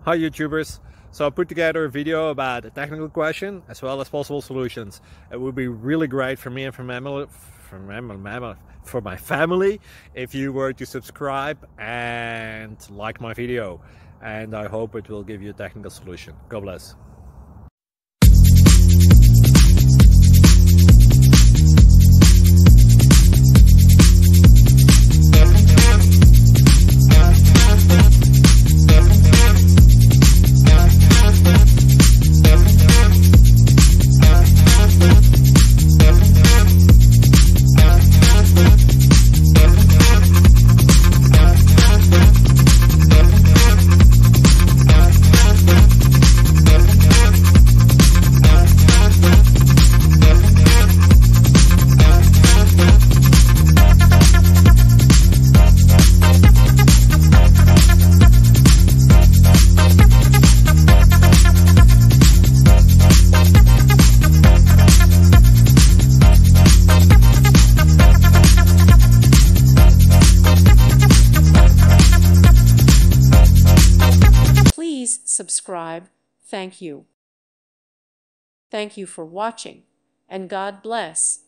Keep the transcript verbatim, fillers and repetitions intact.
Hi YouTubers. So I put together a video about a technical question as well as possible solutions. It would be really great for me and for my family, for my, for my family if you were to subscribe and like my video. And I hope it will give you a technical solution. God bless. Please subscribe. Thank you. Thank you for watching, and God bless.